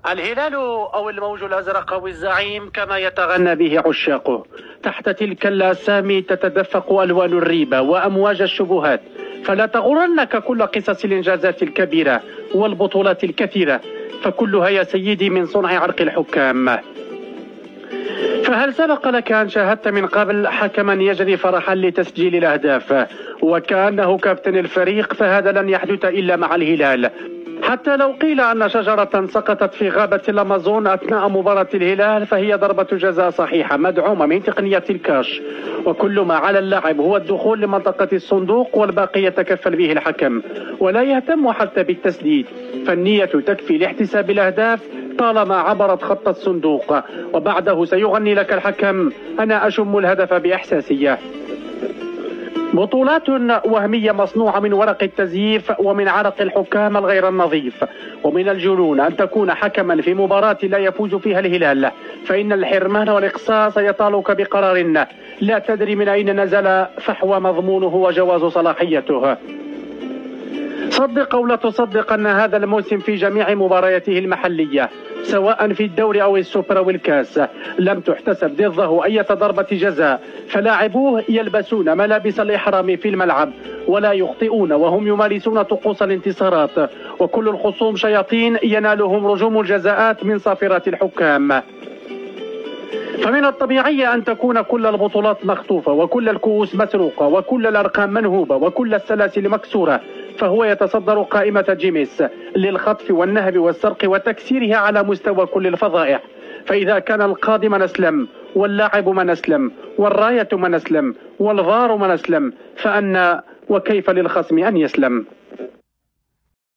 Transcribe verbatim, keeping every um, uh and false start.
الهلال أو الموج الأزرق أو الزعيم كما يتغنى به عشاقه، تحت تلك اللاسام تتدفق ألوان الريبة وأمواج الشبهات، فلا تغرنك كل قصص الإنجازات الكبيرة والبطولات الكثيرة، فكلها يا سيدي من صنع عرق الحكام. فهل سبق لك أن شاهدت من قبل حكما يجري فرحا لتسجيل الأهداف وكأنه كابتن الفريق؟ فهذا لن يحدث إلا مع الهلال، حتى لو قيل أن شجرة سقطت في غابة الأمازون أثناء مباراة الهلال فهي ضربة جزاء صحيحة مدعومة من تقنية الكاش، وكل ما على اللاعب هو الدخول لمنطقة الصندوق والباقي يتكفل به الحكم ولا يهتم حتى بالتسديد، فالنية تكفي لاحتساب الأهداف طالما عبرت خط الصندوق، وبعده سيغني لك الحكم أنا أشم الهدف بإحساسية. بطولات وهمية مصنوعة من ورق التزييف ومن عرق الحكام الغير النظيف، ومن الجنون أن تكون حكما في مباراة لا يفوز فيها الهلال، فإن الحرمان والإقصاص يطالك بقرار لا تدري من أين نزل فحوى مضمونه وجواز صلاحيته. صدق أو لا تصدق أن هذا الموسم في جميع مبارياته المحلية سواء في الدوري أو السوبر أو الكاس لم تحتسب ضده أي ضربة جزاء، فلاعبوه يلبسون ملابس الإحرام في الملعب ولا يخطئون وهم يمارسون طقوس الانتصارات، وكل الخصوم شياطين ينالهم رجوم الجزاءات من صافرات الحكام. فمن الطبيعي أن تكون كل البطولات مخطوفة وكل الكؤوس مسروقة وكل الأرقام منهوبة وكل السلاسل مكسورة، فهو يتصدر قائمة جيمس للخطف والنهب والسرق وتكسيرها على مستوى كل الفظائع. فإذا كان القاضي من أسلم واللاعب من أسلم والراية من أسلم والفار من أسلم، فأنا وكيف للخصم أن يسلم؟